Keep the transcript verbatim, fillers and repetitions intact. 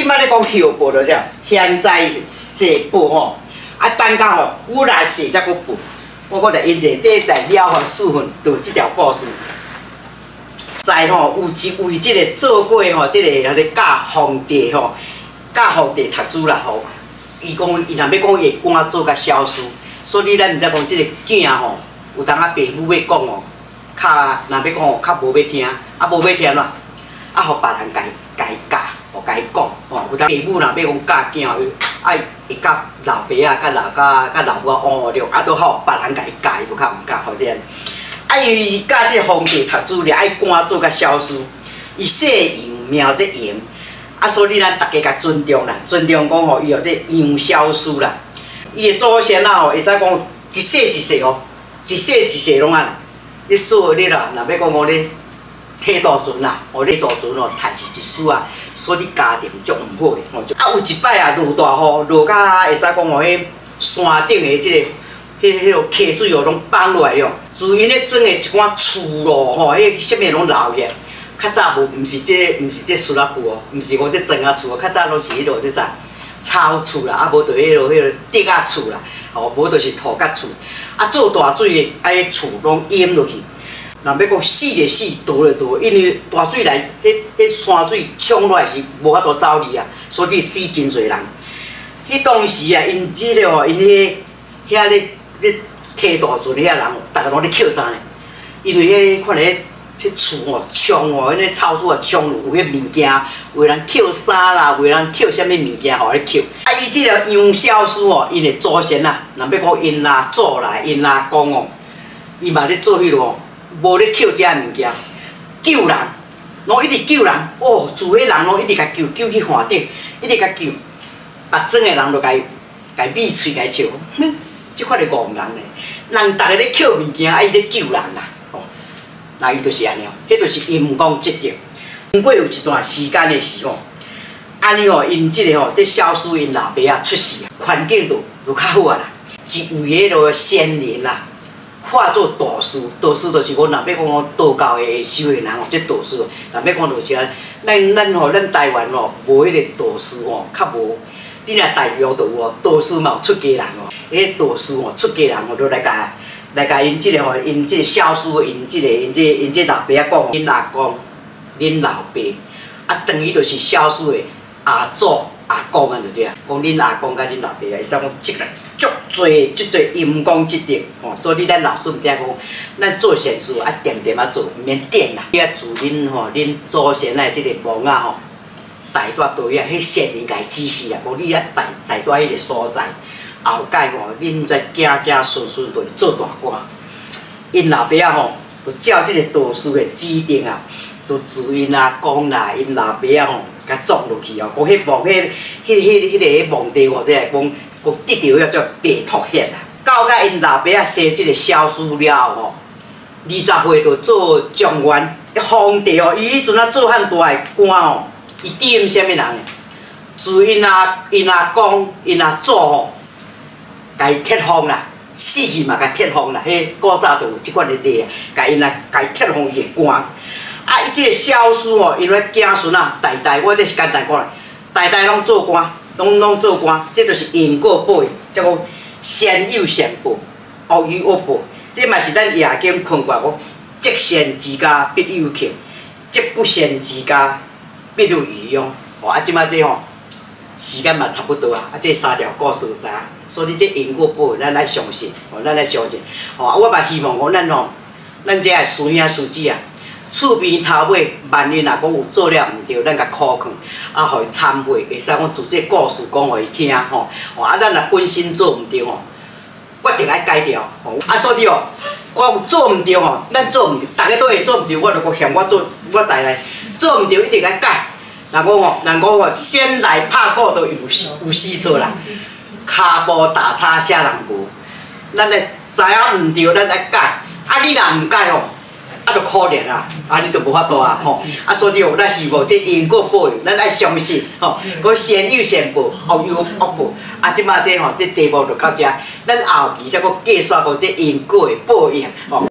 摆咧讲后报着啥？现在世报吼，啊等到吼古来世才搁报。我搁来引者，这在了凡四训就即条故事。在吼有一位即个做过吼，即个迄个教皇帝吼，教皇帝读书啦吼。伊讲伊若要讲伊会赶做甲消失，所以咱毋知讲即个囝吼，有当啊爸母要讲哦，较若要讲哦，较无要听，啊无要听啦，啊，互别人家家教，互家讲吼。有当爸母若要讲教囝哦，爱会甲老爸啊、甲老甲、甲老母换换着，啊，都互别人家教，伊都较毋教，吼这样。啊，因为教即个皇帝读书了，爱赶做甲消失，伊姓杨，名即杨。啊，所以咱大家甲尊重啦，尊重讲吼，伊哦这杨小叔啦，伊的祖先啊吼，会使讲一世一世哦，一世一世拢啊，咧做咧啦，若要讲讲咧体大船啦，哦咧大船哦，赚是一丝啊，所以家庭足毋好诶吼。啊，有一摆啊，落大雨，落甲会使讲吼，迄山顶的即、个，迄迄落溪水哦，拢放落来了，自因咧种的一寡厝咯吼，迄啥物拢流起来。较早无，毋是这，毋是这塑料布哦，毋是讲这砖啊厝哦，较早拢是迄落这啥草厝啦，啊无就迄落迄落竹仔厝啦，哦，无就是土角厝。啊，做大水咧，啊，迄厝拢淹落去。若要讲死就死，倒就倒，因为大水来，迄迄山水冲落来是无法度走离啊，所以死真侪人。迄当时啊，因即个哦，因迄遐咧咧摕大船遐人，逐个拢咧捡啥呢？因为迄看咧。即厝哦，冲哦，迄个草主啊，冲有迄物件，有人捡衫啦，有人捡啥物物件，互咧捡。啊，伊即个杨小叔哦，因的祖先啊，若要讲因阿祖啦，因阿公哦，伊嘛咧做迄落哦，无咧捡遮物件，救人，拢一直救人。哦，住迄人拢一直甲救，救去岸顶，一直甲救。目睁的人就甲伊，甲伊闭喙甲伊笑，哼，即款的戆人咧，人逐个咧捡物件，啊，伊咧救人啦。那伊就是安尼哦，迄就是阴公积德。经过有一段时间的时候，安尼哦，因即个吼，这小叔因老爸啊出世，环境就就较好啊啦。一位迄落仙人啦，化作道士，道士就是讲，若要讲讲道教的修行人哦，即道士。若要讲就是啊，咱咱吼，咱台湾哦，无迄个道士哦，较无。你若大陆就有哦，道士嘛有出家人哦，迄道士哦，出家人哦，都来甲。来甲因即个吼，因即个小叔，因即个因即因即老爸仔讲，恁阿公、恁老爸，啊，等于就是小叔的阿祖、阿公安就对啊。讲恁阿公甲恁老爸啊，会使讲积了足侪、足侪阴功积德吼，所以咱老师毋定讲，咱做善事啊，点点啊做，毋免点啦。你啊，自恁吼，恁祖先的即个墓啊吼，大大堆啊，迄先人家指示啊，无你啊大大大迄个所在。后届吼，恁再囝囝孙孙就会做大官。因老爸仔吼，就照即个道士的指定啊，就自因阿公啦，因老爸仔吼，甲撞落去哦。讲迄墓，迄、迄、迄、迄个墓地吼，即个讲讲得到遐叫白兔血啊。到甲因老爸仔生即个小叔了后吼，二十岁就做状元。皇帝哦，伊迄阵啊做汉大个官哦，伊点啥物人？自因阿因阿公、因阿祖吼。甲伊贴封啦，死去嘛，甲贴封啦。迄古早就有即款的例啊，甲因来甲伊贴封伊的官。啊，伊即个小叔哦，因为子孙啊，代代，我这是简单讲啦，代代拢做官，拢拢做官，这就是因果报应，叫讲善有善报，恶有恶报。这嘛是咱夜经困过讲，积善之家必有庆，积不善之家必有余殃。哦，啊，即马这吼。时间嘛差不多啊，啊，这三条故事知影，所以这因果报应，咱来相信，哦，咱来相信，哦，啊，我嘛希望讲咱吼，咱这个孙兄孙子啊，厝边头尾，万一若讲有做了毋对，咱甲考劝，啊，互伊忏悔，会使讲做这故事讲互伊听，吼，哦，啊，咱若本身做毋对吼，决定爱改掉，吼，啊，所以哦，我有做毋对吼，咱做毋对，大家都会做毋对，我就讲嫌我做，我知咧，做毋对一定爱改。人讲吼，人讲吼，先来拍鼓都有有死错啦，骹步打叉啥人无？咱咧知影毋对，咱来改。啊，你若毋改吼，啊，就可怜啊，啊，你就无法度啊，吼。啊，所以哦，咱希望这因果报应，咱爱相信，吼。个善有善报，恶有恶报。啊，即马这吼，这题目就到这，咱后期才搁继续讲这因果的报应，吼。